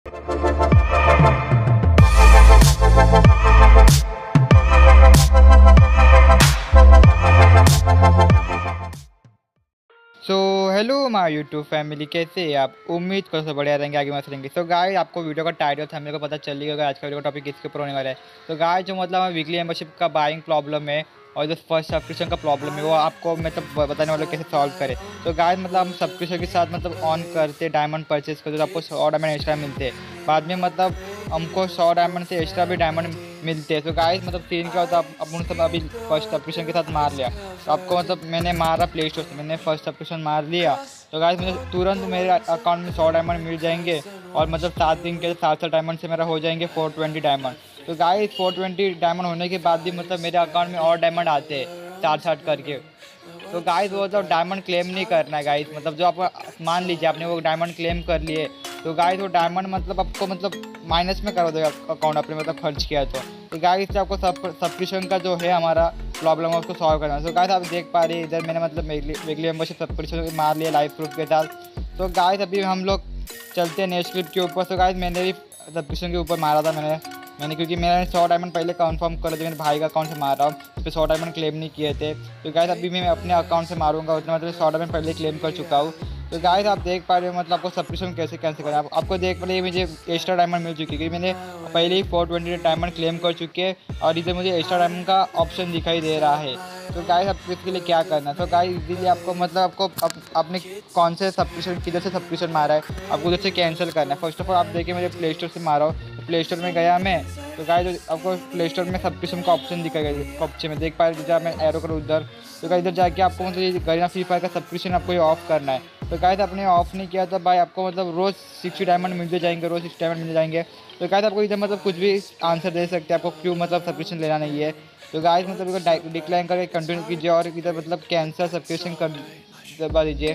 So hello my YouTube family, कैसे हैं आप? उम्मीद करो सब बढ़िया रहेंगे, आगे मस्त रहेंगे। सो गाइस, आपको वीडियो का टाइटल था मेरे को पता चल ही होगा आज का वीडियो का टॉपिक किसके ऊपर होने वाला है। तो गाइस, जो मतलब वीकली मेंबरशिप का बाइंग प्रॉब्लम है और जो फर्स्ट सब्सक्रिप्शन का प्रॉब्लम है वो आपको मतलब बताने वाला हूं कैसे सॉल्व करें। तो गाइस, मतलब हम सब्सक्रिप्शन के साथ मतलब ऑन करते डायमंड परचेज करते तो आपको 100 डायमंड एक्स्ट्रा मिलते हैं। बाद में मतलब हमको 100 डायमंड से एक्स्ट्रा भी डायमंड मिलते हैं। तो गाइस, मतलब सीन क्या होता है, अपन सब अभी फर्स्ट सब्सक्रिप्शन के साथ मार लिया तो आपको मतलब मैंने मारा प्ले स्टोर से, मैंने फर्स्ट सब्सक्रिप्शन मार लिया तो गाइस मुझे तुरंत मेरे अकाउंट में 100 डायमंड मिल जाएंगे और मतलब 7 दिन के 700 डायमंड से मेरा हो जाएंगे 420 डायमंड। तो गाइस 420 डायमंड होने के बाद भी मतलब मेरे अकाउंट में और डायमंड आते हैं 60-60 करके। तो गाइस वो मतलब डायमंड क्लेम नहीं करना है गाइस, मतलब जो आप मान लीजिए आपने वो डायमंड क्लेम कर लिए तो गाइस वो डायमंड मतलब आपको मतलब माइनस में करा देगा अकाउंट आपने मतलब खर्च किया तो गाइस इससे आपको सब्सक्रिप्शन का जो है हमारा प्रॉब्लम है उसको सॉल्व करना है। तो गाइस आप देख पा रहे हैं इधर मैंने मतलब वीकली मेंबरशिप सब्सक्रिप्शन मार लिया लाइव प्रूफ के साथ। तो गाइस अभी हम लोग चलते हैं नेक्स्ट क्लिप के ऊपर। तो गाइस मैंने भी सब्सक्रिप्शन के ऊपर मारा था मैंने मैंने क्योंकि मैंने 100 डायमंड पहले कंफर्म कर दिया, मेरे भाई का अकाउंट से मार रहा हूँ, उस पर 100 डायमंड क्लेम नहीं किए थे। तो गाइस अभी भी मैं अपने अकाउंट से मारूंगा, उतना मतलब 100 डायमंड पहले क्लेम कर चुका हूँ। तो गाइस आप देख पा रहे हो मतलब आपको सब्सक्रिप्शन कैसे कैंसिल करना है। आपको देख पा रहे मुझे एक्स्ट्रा डायमंड मिल चुकी है क्योंकि मैंने पहले ही 420 डायमंड क्लेम कर चुके हैं और इधर मुझे एक्स्ट्रा डायमंड का ऑप्शन दिखाई दे रहा है। तो गाइस आपको इसके लिए क्या करना है, तो गाइस इसीलिए आपको मतलब आपको आपने कौन से सब्सक्रिप्शन किधर से सब्सक्रिप्शन मारा है आपको उधर से कैंसिल करना है। फर्स्ट ऑफ ऑल आप देखिए मुझे प्ले स्टोर से मारा हो तो प्ले स्टोर में गया मैं। तो गाइस आपको प्ले स्टोर में सब्सक्रिप्शन का ऑप्शन दिखाएगा, ऑप्शन में देख पा रहे जब मैं एरो करूँ उधर। तो गाइस इधर जाके आपको मतलब ये गरीना फ्री फायर का सब्सक्रिप्शन आपको ये ऑफ करना है। तो गाइस आपने ऑफ नहीं किया तो भाई आपको मतलब रोज़ 60 डायमंड मिलते जाएंगे, रोज़ 60 डायमंड मिल जाएंगे। तो गाइस आपको इधर मतलब कुछ भी आंसर दे सकते हैं आपको क्यों मतलब सब्सक्रिप्शन लेना नहीं है। तो गाइस मतलब इसको डिक्लाइन करके कंटिन्यू कीजिए और इधर मतलब कैंसिल सब्सक्रिप्शन कर दबा दीजिए।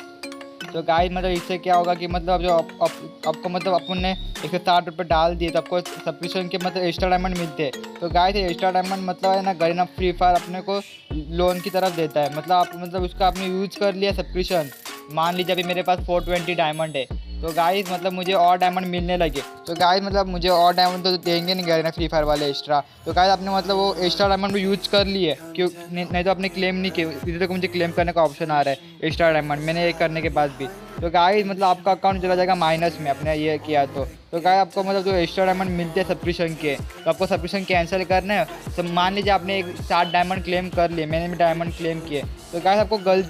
तो गाइस मतलब इससे क्या होगा कि मतलब जो आपको मतलब अपन ने 160 रुपये डाल दिए तो आपको सब्सक्रिप्शन के मतलब एक्स्ट्रा डायमंड मिलते हैं। तो गाइस एक्स्ट्रा डायमंड मतलब है ना गरीना फ्री फायर अपने को लोन की तरफ देता है, मतलब आप मतलब उसका आपने यूज कर लिया सब्सक्रिप्शन, मान लीजिए अभी मेरे पास 420 डायमंड है तो गाइस मतलब मुझे और डायमंड मिलने लगे। तो गाइस मतलब मुझे और डायमंड तो देंगे नहीं गरीना फ्री फायर वाले एक्स्ट्रा। तो गाइस आपने मतलब वो एक्स्ट्रा डायमंड भी यूज कर लिए क्यों नहीं तो आपने क्लेम नहीं किए, इधर तक मुझे क्लेम करने का ऑप्शन आ रहा है एक्स्ट्रा डायमंड मैंने ये करने के बाद भी। तो गाइस मतलब आपका अकाउंट चला जाएगा माइनस में अपने ये किया तो गाइस आपको मतलब जो एक्स्ट्रा डायमंड मिलते हैं सब्सक्रिप्शन के तो आपको सब्सक्रिप्शन कैंसिल करना है। तो मान लीजिए आपने एक 60 डायमंड क्लेम कर लिए, मैंने भी डायमंड क्लेम किए तो गाइस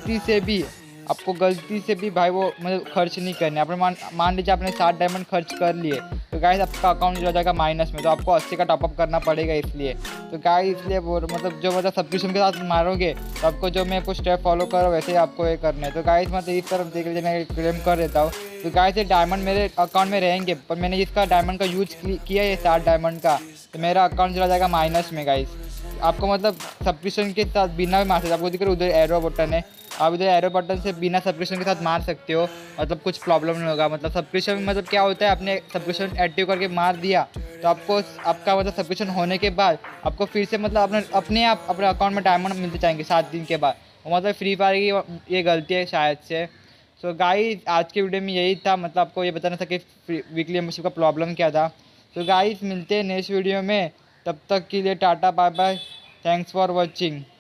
आपको गलती से भी भाई वो मतलब खर्च नहीं करने। आपने मान लीजिए आपने 60 डायमंड खर्च कर लिए तो गाइस आपका अकाउंट चला जाएगा माइनस में, तो आपको 80 का टॉपअप करना पड़ेगा इसलिए। तो गाइस इसलिए वो मतलब जो मतलब सब्सक्रिप्शन के साथ मारोगे तो आपको जो मैं आपको स्टेप फॉलो करो वैसे ही आपको ये करना है। तो गाइस मतलब इस तरफ देख लीजिए मैं क्लेम कर देता हूँ। तो गाइस ये डायमंड मेरे अकाउंट में रहेंगे पर मैंने इसका डायमंड का यूज किया है 60 डायमंड का तो मेरा अकाउंट चला जाएगा माइनस में। गाइस आपको मतलब सब्सक्रिप्शन के साथ बिना भी मार सकते, आपको दिख रहा है उधर एरो बटन है, आप इधर एरो बटन से बिना सब्सक्रिप्शन के साथ मार सकते हो, मतलब कुछ प्रॉब्लम नहीं होगा। मतलब सब्सक्रिप्शन मतलब क्या होता है, आपने सब्सक्रिप्शन एक्टिव करके मार दिया तो आपको आपका मतलब सब्सक्रिप्शन होने के बाद आपको फिर से मतलब अपने आप अपने अकाउंट में डायमंड मिलते जाएंगे 7 दिन के बाद। मतलब फ्री फायर की ये गलती है शायद से। सो गाइस आज के वीडियो में यही था, मतलब आपको ये बताना था कि वीकली मेंबरशिप का प्रॉब्लम क्या था। तो गाइस मिलते हैं नेक्स्ट वीडियो में, तब तक के लिए tata bye bye, thanks for watching.